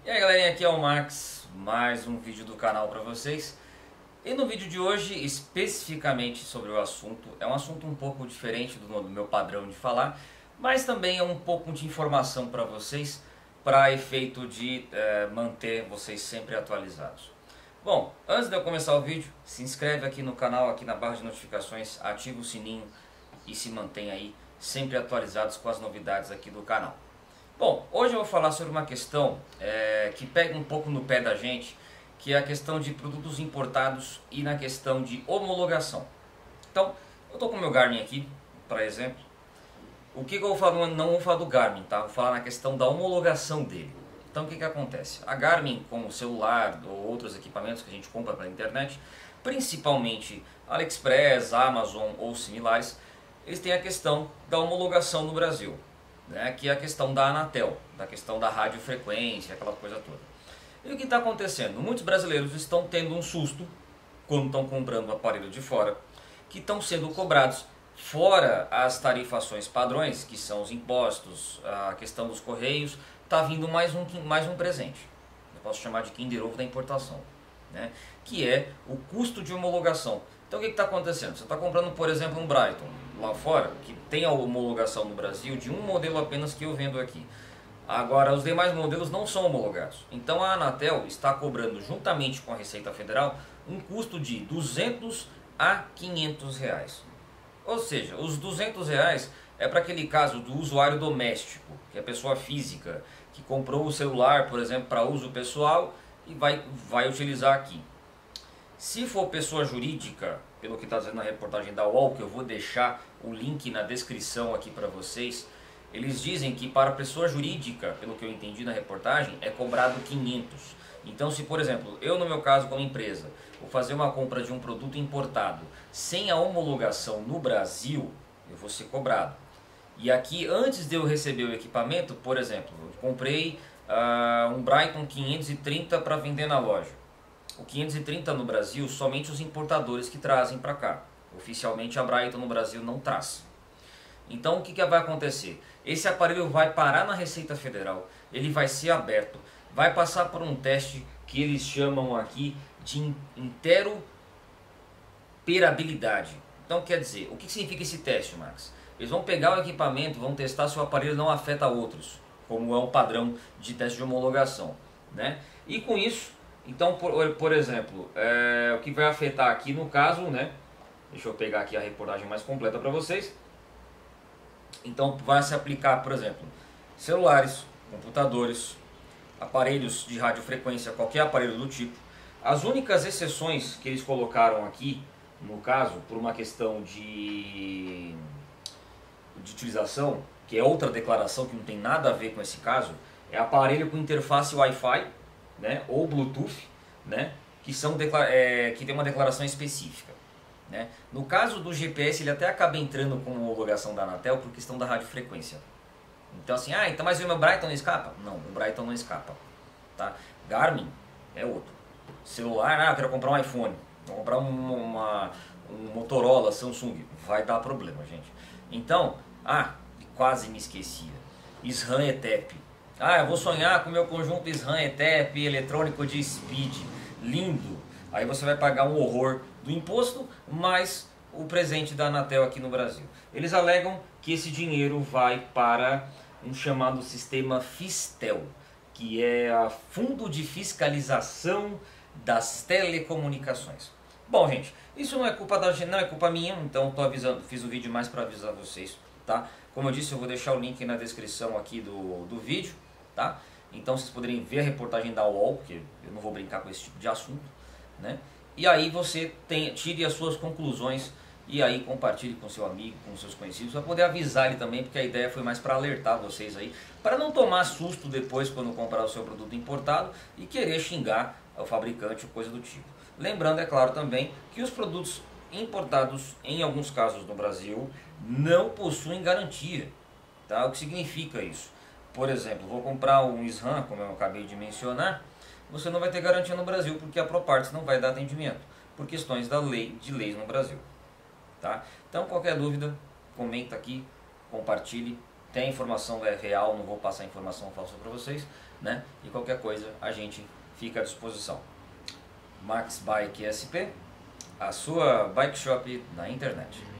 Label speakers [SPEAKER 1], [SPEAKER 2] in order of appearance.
[SPEAKER 1] E aí galerinha, aqui é o Max, mais um vídeo do canal para vocês. E no vídeo de hoje, especificamente sobre o assunto, é um assunto um pouco diferente do meu padrão de falar, mas também é um pouco de informação para vocês, para efeito de manter vocês sempre atualizados. Bom, antes de eu começar o vídeo, se inscreve aqui no canal, aqui na barra de notificações, ativa o sininho e se mantém aí sempre atualizados com as novidades aqui do canal. Bom, hoje eu vou falar sobre uma questão que pega um pouco no pé da gente, que é a questão de produtos importados e na questão de homologação. Então, eu estou com o meu Garmin aqui, por exemplo. O que eu vou falar? Não vou falar do Garmin, tá? Vou falar na questão da homologação dele. Então, o que acontece? A Garmin, como o celular ou outros equipamentos que a gente compra pela internet, principalmente AliExpress, Amazon ou similares, eles têm a questão da homologação no Brasil. Que é a questão da Anatel, da questão da radiofrequência, aquela coisa toda. E o que está acontecendo? Muitos brasileiros estão tendo um susto quando estão comprando o aparelho de fora, que estão sendo cobrados fora as tarifações padrões, que são os impostos, a questão dos correios, está vindo mais um presente. Eu posso chamar de Kinder Ovo da importação, que é o custo de homologação. Então o que está acontecendo? Você está comprando, por exemplo, um Brighton lá fora, que tem a homologação no Brasil de um modelo apenas que eu vendo aqui. Agora, os demais modelos não são homologados. Então a Anatel está cobrando, juntamente com a Receita Federal, um custo de 200 a 500 reais. Ou seja, os 200 reais é para aquele caso do usuário doméstico, que é a pessoa física, que comprou o celular, por exemplo, para uso pessoal e vai utilizar aqui. Se for pessoa jurídica, pelo que está dizendo na reportagem da UOL, que eu vou deixar o link na descrição aqui para vocês, eles dizem que para pessoa jurídica, pelo que eu entendi na reportagem, é cobrado 500. Então, se por exemplo, eu no meu caso como empresa, vou fazer uma compra de um produto importado sem a homologação no Brasil, eu vou ser cobrado. E aqui, antes de eu receber o equipamento, por exemplo, eu comprei um Brighton 530 para vender na loja. O 530 no Brasil, somente os importadores que trazem para cá. Oficialmente a Brighton no Brasil não traz. Então o que vai acontecer? Esse aparelho vai parar na Receita Federal, ele vai ser aberto, vai passar por um teste que eles chamam aqui de interoperabilidade. Então quer dizer, o que significa esse teste, Max? Eles vão pegar o equipamento, vão testar se o aparelho não afeta outros, como é o padrão de teste de homologação. E com isso, então, por exemplo, o que vai afetar aqui no caso, deixa eu pegar aqui a reportagem mais completa para vocês. Então, vai se aplicar, por exemplo, celulares, computadores, aparelhos de radiofrequência, qualquer aparelho do tipo. As únicas exceções que eles colocaram aqui, no caso, por uma questão de utilização, que é outra declaração que não tem nada a ver com esse caso, é aparelho com interface Wi-Fi, ou Bluetooth, que tem uma declaração específica. No caso do GPS, ele até acaba entrando com homologação da Anatel por questão da radiofrequência. Então assim, então mas o meu Brighton não escapa? Não, o Brighton não escapa. Tá? Garmin é outro. Celular, eu quero comprar um iPhone, vou comprar um Motorola, Samsung, vai dar problema, gente. Então, quase me esquecia, SRAM ETEP. Eu vou sonhar com o meu conjunto SRAM ETEP eletrônico de Speed, lindo. Aí você vai pagar um horror do imposto, mais o presente da Anatel aqui no Brasil. Eles alegam que esse dinheiro vai para um chamado sistema Fistel, que é o Fundo de Fiscalização das Telecomunicações. Bom, gente, isso não é culpa da gente, não é culpa minha, então tô avisando, fiz o vídeo mais para avisar vocês, tá? Como eu disse, eu vou deixar o link na descrição aqui do vídeo, tá? Então vocês poderem ver a reportagem da UOL, porque eu não vou brincar com esse tipo de assunto, E aí você tire as suas conclusões e aí compartilhe com seu amigo, com seus conhecidos, para poder avisar ele também, porque a ideia foi mais para alertar vocês aí, para não tomar susto depois quando comprar o seu produto importado e querer xingar o fabricante ou coisa do tipo. Lembrando, é claro também, que os produtos importados, em alguns casos no Brasil, não possuem garantia. Tá? O que significa isso? Por exemplo, vou comprar um SRAM, como eu acabei de mencionar, você não vai ter garantia no Brasil, porque a Proparts não vai dar atendimento, por questões de leis no Brasil. Tá? Então, qualquer dúvida, comenta aqui, compartilhe. Tem informação real, não vou passar informação falsa para vocês. né? E qualquer coisa a gente fica à disposição. Max Bike SP, a sua bike shop na internet.